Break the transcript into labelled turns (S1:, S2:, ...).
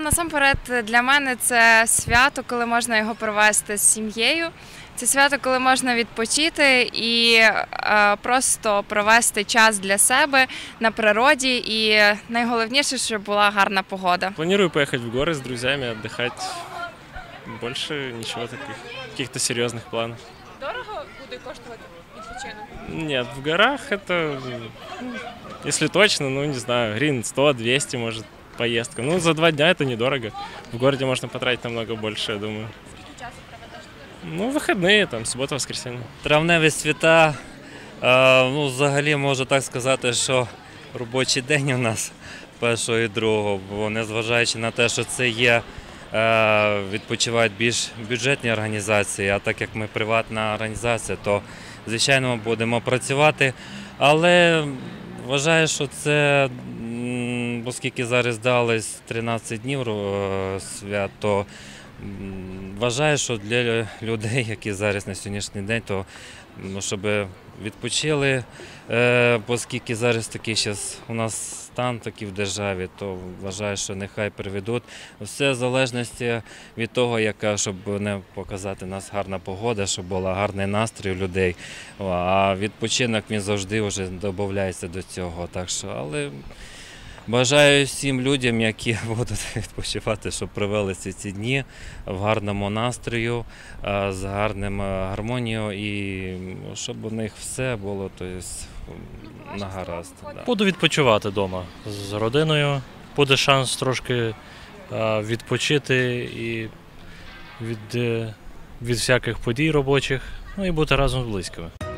S1: насамперед для мене це свято, коли можна його провести з сім'єю. Це свято, коли можна відпочити і просто провести час для себе на природі. І найголовніше, щоб була гарна погода.
S2: Планирую поехать в горы с друзьями, отдыхать. Больше ничего таких, каких-то серьезных планов.
S3: Дорого буде коштувати відпочинок?
S2: Нет, в горах это, если точно, ну не знаю, гривен 100-200 может поездка. Ну за 2 дня это недорого. В городе можно потратить намного больше, я думаю.
S3: Скільки часу проведеш?
S2: Ну, выходные, там, суббота, воскресенье.
S4: Травневі свята, взагалі можу так сказати, що робочий день у нас першого і другого, бо незважаючи на те, що це є, відпочивають більш бюджетні організації, а так як ми приватна організація, то звичайно ми будемо працювати, але вважаю, що це, оскільки зараз дали 13 днів свят, то вважаю, що для людей, які зараз на сьогоднішній день, то щоб відпочили, оскільки зараз такий у нас стан такий в державі, то вважаю, що нехай приведуть. Все в залежності від того, щоб не показати нас гарна погода, щоб була гарний настрій у людей. А відпочинок він завжди вже додається до цього. Так що, але бажаю всім людям, які будуть відпочивати, щоб провели ці дні в гарному настрою, з гарним гармонією і щоб у них все було на гаразд.
S5: Буду відпочивати вдома з родиною, буде шанс трошки відпочити і від всяких подій робочих, і бути разом з близькими.